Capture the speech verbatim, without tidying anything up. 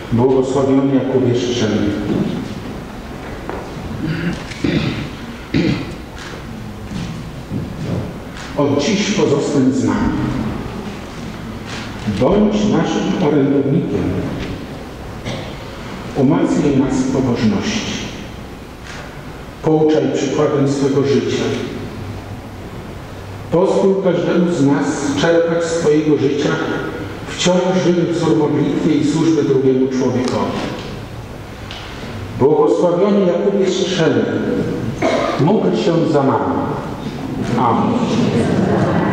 Błogosławiony Jakubie Szczelny. Od dziś pozostań z nami. Bądź naszym orędownikiem. Umacnij nas w pobożności. Pouczaj przykładem swego życia. Pozwól każdemu z nas czerpać z swojego życia wciąż żywy wzór modlitwy i służby drugiemu człowiekowi. Błogosławiony Jakubie Strzelny, módl się za nami. Amen.